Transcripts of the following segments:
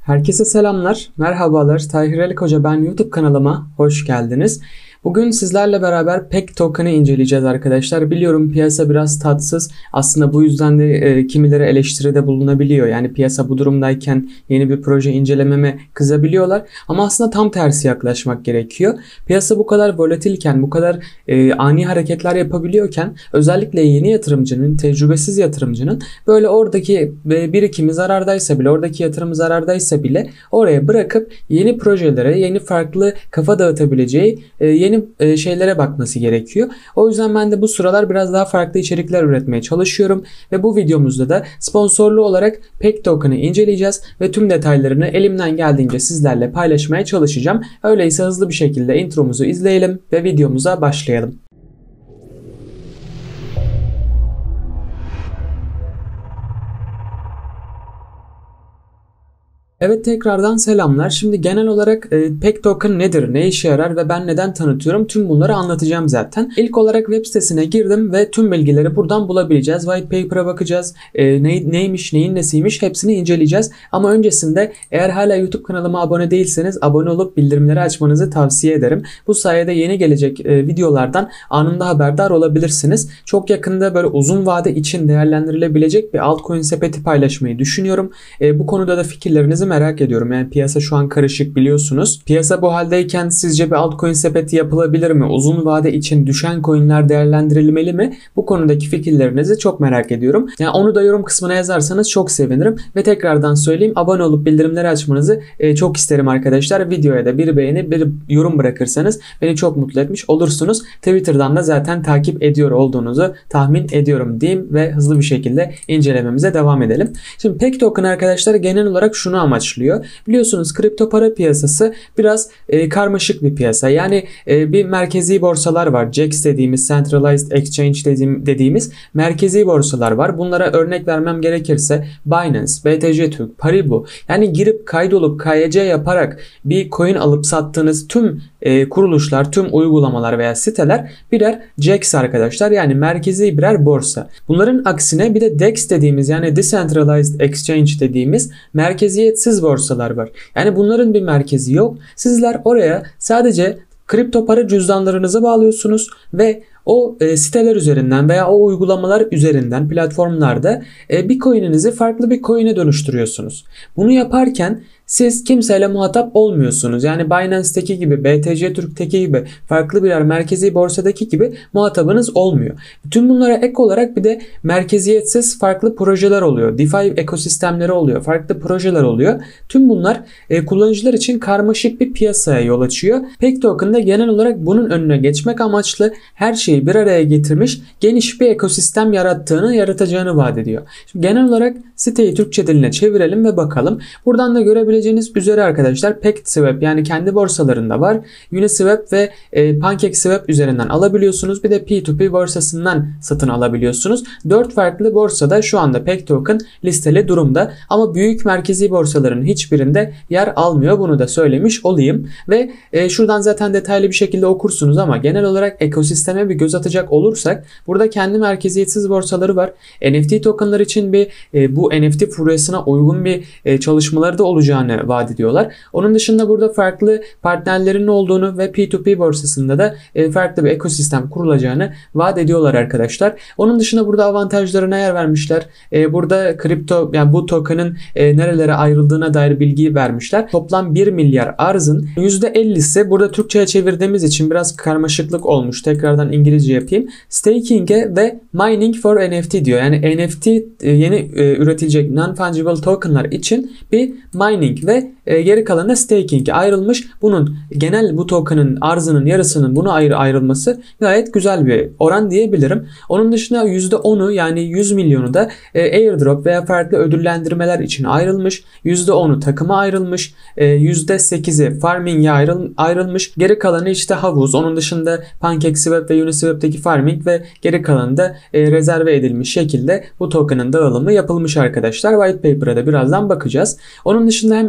Herkese selamlar, merhabalar. Tahir Ali Koca ben YouTube kanalıma hoş geldiniz. Bugün sizlerle beraber PEG token'ı inceleyeceğiz arkadaşlar. Biliyorum piyasa biraz tatsız. Aslında bu yüzden de kimileri eleştiride bulunabiliyor. Yani piyasa bu durumdayken yeni bir proje incelememe kızabiliyorlar. Ama aslında tam tersi yaklaşmak gerekiyor. Piyasa bu kadar volatilken, bu kadar ani hareketler yapabiliyorken özellikle yeni yatırımcının, tecrübesiz yatırımcının böyle oradaki birikimi zarardaysa bile, oradaki yatırımı zarardaysa bile oraya bırakıp yeni projelere, yeni farklı kafa dağıtabileceği yeni şeylere bakması gerekiyor. O yüzden ben de bu sıralar biraz daha farklı içerikler üretmeye çalışıyorum ve bu videomuzda da sponsorlu olarak PEG token'ı inceleyeceğiz ve tüm detaylarını elimden geldiğince sizlerle paylaşmaya çalışacağım. Öyleyse hızlı bir şekilde intromuzu izleyelim ve videomuza başlayalım. Evet, tekrardan selamlar. Şimdi genel olarak PEG token nedir, ne işe yarar ve ben neden tanıtıyorum, tüm bunları anlatacağım zaten. İlk olarak web sitesine girdim ve tüm bilgileri buradan bulabileceğiz. White paper'a bakacağız. Neymiş, neyin nesiymiş hepsini inceleyeceğiz. Ama öncesinde eğer hala YouTube kanalıma abone değilseniz abone olup bildirimleri açmanızı tavsiye ederim. Bu sayede yeni gelecek videolardan anında haberdar olabilirsiniz. Çok yakında böyle uzun vade için değerlendirilebilecek bir altcoin sepeti paylaşmayı düşünüyorum. Bu konuda da fikirlerinizi merak ediyorum. Yani piyasa şu an karışık, biliyorsunuz. Piyasa bu haldeyken sizce bir altcoin sepeti yapılabilir mi? Uzun vade için düşen coinler değerlendirilmeli mi? Bu konudaki fikirlerinizi çok merak ediyorum. Yani onu da yorum kısmına yazarsanız çok sevinirim. Ve tekrardan söyleyeyim, abone olup bildirimleri açmanızı çok isterim arkadaşlar. Videoya da bir beğeni, bir yorum bırakırsanız beni çok mutlu etmiş olursunuz. Twitter'dan da zaten takip ediyor olduğunuzu tahmin ediyorum diyeyim ve hızlı bir şekilde incelememize devam edelim. Şimdi PEG token arkadaşlar genel olarak şunu amaçlıyor. Biliyorsunuz kripto para piyasası biraz karmaşık bir piyasa. Yani bir merkezi borsalar var. CEX dediğimiz, Centralized Exchange dediğimiz merkezi borsalar var. Bunlara örnek vermem gerekirse Binance, BTC Türk, Paribu. Yani girip kaydolup KYC yaparak bir coin alıp sattığınız tüm kuruluşlar, tüm uygulamalar veya siteler birer CEX arkadaşlar. Yani merkezi birer borsa. Bunların aksine bir de DEX dediğimiz, yani Decentralized Exchange dediğimiz merkeziyetsiz borsalar var. Yani bunların bir merkezi yok. Sizler oraya sadece kripto para cüzdanlarınızı bağlıyorsunuz ve o siteler üzerinden veya o uygulamalar üzerinden platformlarda bir coin'inizi farklı bir coin'e dönüştürüyorsunuz. Bunu yaparken siz kimseyle muhatap olmuyorsunuz. Yani Binance'teki gibi, BTC Türk'teki gibi, farklı birer merkezi borsadaki gibi muhatabınız olmuyor. Bütün bunlara ek olarak bir de merkeziyetsiz farklı projeler oluyor. DeFi ekosistemleri oluyor. Farklı projeler oluyor. Tüm bunlar kullanıcılar için karmaşık bir piyasaya yol açıyor. PEG token da genel olarak bunun önüne geçmek amaçlı her şeyi bir araya getirmiş, geniş bir ekosistem yaratacağını vaat ediyor. Şimdi genel olarak siteyi Türkçe diline çevirelim ve bakalım. Buradan da görebileceğiniz üzere arkadaşlar PacketSwap, yani kendi borsalarında var. Uniswap ve PancakeSwap üzerinden alabiliyorsunuz. Bir de P2P borsasından satın alabiliyorsunuz. 4 farklı borsada şu anda PEG token listeli durumda. Ama büyük merkezi borsaların hiçbirinde yer almıyor. Bunu da söylemiş olayım. Ve şuradan zaten detaylı bir şekilde okursunuz ama genel olarak ekosisteme bir göz atacak olursak burada kendi merkeziyetsiz borsaları var. NFT tokenlar için bu NFT furyasına uygun bir çalışmaları da olacağını vaat ediyorlar. Onun dışında burada farklı partnerlerin olduğunu ve P2P borsasında da farklı bir ekosistem kurulacağını vaat ediyorlar arkadaşlar. Onun dışında burada avantajlarına yer vermişler. Burada kripto, yani bu token'ın nerelere ayrıldığına dair bilgi vermişler. Toplam 1 milyar arzın %50'si, burada Türkçe'ye çevirdiğimiz için biraz karmaşıklık olmuş. Tekrardan İngilizce yapayım. Staking'e ve mining for NFT diyor. Yani NFT yeni üretilecek non-fungible tokenlar için bir mining ve geri kalanı staking'e ayrılmış. Bunun genel bu token'ın arzının yarısının buna ayrılması gayet güzel bir oran diyebilirim. Onun dışında %10'u, yani 100 milyonu da airdrop veya farklı ödüllendirmeler için ayrılmış. %10'u takıma ayrılmış. %8'i farming'e ayrılmış. Geri kalanı işte havuz. Onun dışında PancakeSwap ve Uniswap'taki farming ve geri kalanı da rezerve edilmiş şekilde bu token'ın dağılımı yapılmış arkadaşlar. White paper'a da birazdan bakacağız. Onun dışında hem Ethereum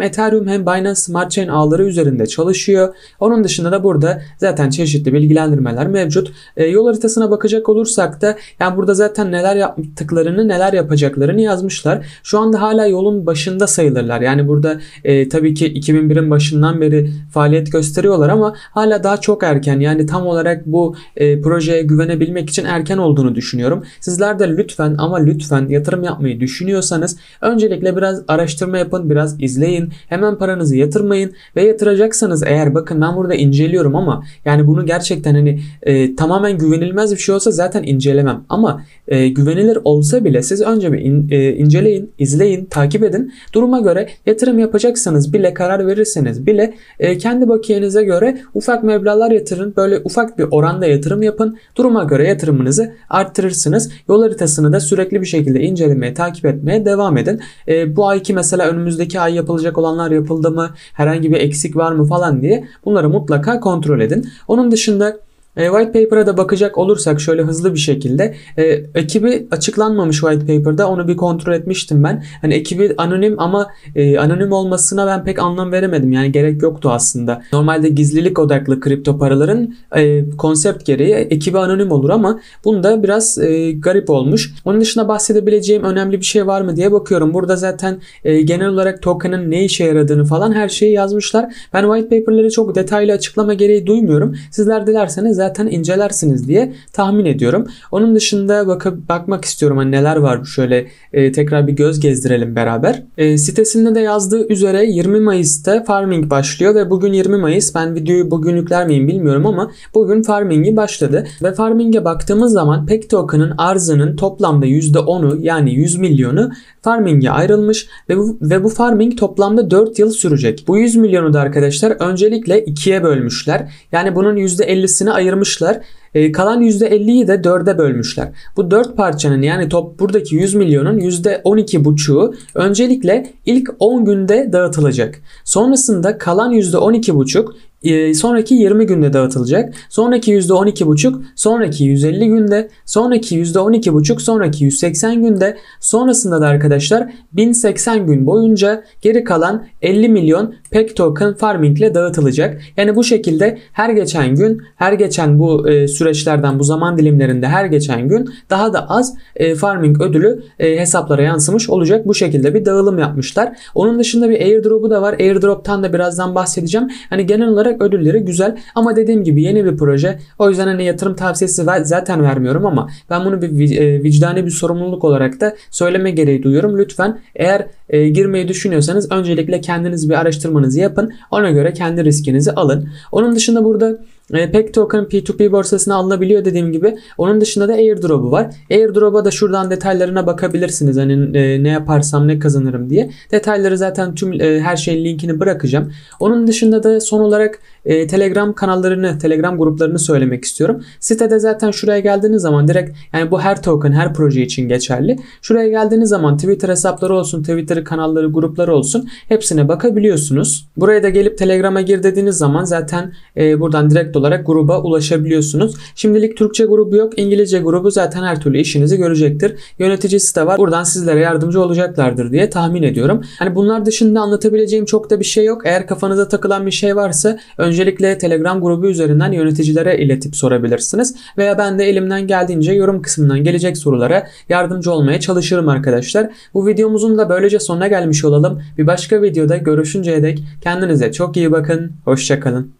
Ethereum hem Binance Smart Chain ağları üzerinde çalışıyor. Onun dışında da burada zaten çeşitli bilgilendirmeler mevcut. Yol haritasına bakacak olursak da yani burada zaten neler yaptıklarını, neler yapacaklarını yazmışlar. Şu anda hala yolun başında sayılırlar. Yani burada tabii ki 2001'in başından beri faaliyet gösteriyorlar ama hala daha çok erken. Yani tam olarak bu projeye güvenebilmek için erken olduğunu düşünüyorum. Sizler de lütfen ama lütfen yatırım yapmayı düşünüyorsanız öncelikle biraz araştırma yapın, biraz izleyin. Hemen paranızı yatırmayın ve yatıracaksanız eğer, bakın ben burada inceliyorum ama yani bunu gerçekten hani tamamen güvenilmez bir şey olsa zaten incelemem. Ama güvenilir olsa bile siz önce bir inceleyin, izleyin, takip edin. Duruma göre yatırım yapacaksanız bile, karar verirseniz bile kendi bakiyenize göre ufak meblağlar yatırın. Böyle ufak bir oranda yatırım yapın. Duruma göre yatırımınızı arttırırsınız. Yol haritasını da sürekli bir şekilde incelemeye, takip etmeye devam edin. Bu ayki mesela önümüzdeki ay yapılacak olanlar yapıldı mı? Herhangi bir eksik var mı falan diye bunları mutlaka kontrol edin. Onun dışında White Paper'a da bakacak olursak şöyle hızlı bir şekilde ekibi açıklanmamış White Paper'da, onu bir kontrol etmiştim ben. Hani ekibi anonim ama anonim olmasına ben pek anlam veremedim. Yani gerek yoktu aslında. Normalde gizlilik odaklı kripto paraların konsept gereği ekibi anonim olur ama bunda biraz garip olmuş. Onun dışında bahsedebileceğim önemli bir şey var mı diye bakıyorum. Burada zaten genel olarak token'ın ne işe yaradığını falan her şeyi yazmışlar. Ben White Paper'ları çok detaylı açıklama gereği duymuyorum. Sizler dilerseniz zaten incelersiniz diye tahmin ediyorum. Onun dışında bakmak istiyorum hani neler var, şöyle tekrar bir göz gezdirelim beraber. Sitesinde de yazdığı üzere 20 Mayıs'ta farming başlıyor ve bugün 20 Mayıs. Ben videoyu bugün yükler miyim bilmiyorum ama bugün farmingi başladı ve farminge baktığımız zaman PEG token'ın arzının toplamda %10'u yani 100 milyonu farminge ayrılmış ve bu farming toplamda 4 yıl sürecek. Bu 100 milyonu da arkadaşlar öncelikle 2'ye bölmüşler. Yani bunun %50'sini ayırmışlar. Kalan %50'yi de 4'e bölmüşler. Bu 4 parçanın yani buradaki 100 milyonun %12,5'u öncelikle ilk 10 günde dağıtılacak. Sonrasında kalan %12,5 sonraki 20 günde dağıtılacak. Sonraki %12,5 sonraki 150 günde, sonraki %12,5 sonraki 180 günde, sonrasında da arkadaşlar 1080 gün boyunca geri kalan 50 milyon PEG token farming ile dağıtılacak. Yani bu şekilde her geçen gün, her geçen bu süreçlerden, bu zaman dilimlerinde her geçen gün daha da az farming ödülü hesaplara yansımış olacak. Bu şekilde bir dağılım yapmışlar. Onun dışında bir airdrop'u da var. Airdrop'tan da birazdan bahsedeceğim. Hani genel olarak ödülleri güzel ama dediğim gibi yeni bir proje. O yüzden hani yatırım tavsiyesi zaten vermiyorum ama ben bunu bir vicdani bir sorumluluk olarak da söyleme gereği duyuyorum. Lütfen eğer girmeyi düşünüyorsanız öncelikle kendiniz bir araştırmanızı yapın. Ona göre kendi riskinizi alın. Onun dışında burada PEG token P2P borsasına alınabiliyor dediğim gibi. Onun dışında da airdrop'u var. Airdrop'a da şuradan detaylarına bakabilirsiniz. Hani ne yaparsam ne kazanırım diye. Detayları zaten tüm her şeyin linkini bırakacağım. Onun dışında da son olarak Telegram kanallarını, Telegram gruplarını söylemek istiyorum. Sitede zaten şuraya geldiğiniz zaman direkt, yani bu her token, her proje için geçerli. Şuraya geldiğiniz zaman Twitter hesapları olsun, Twitter kanalları, grupları olsun, hepsine bakabiliyorsunuz. Buraya da gelip Telegram'a gir dediğiniz zaman zaten buradan direkt olarak gruba ulaşabiliyorsunuz. Şimdilik Türkçe grubu yok. İngilizce grubu zaten her türlü işinizi görecektir. Yöneticisi de var. Buradan sizlere yardımcı olacaklardır diye tahmin ediyorum. Hani bunlar dışında anlatabileceğim çok da bir şey yok. Eğer kafanıza takılan bir şey varsa öncelikle Telegram grubu üzerinden yöneticilere iletip sorabilirsiniz. Veya ben de elimden geldiğince yorum kısmından gelecek sorulara yardımcı olmaya çalışırım arkadaşlar. Bu videomuzun da böylece sonuna gelmiş olalım. Bir başka videoda görüşünceye dek kendinize çok iyi bakın. Hoşça kalın.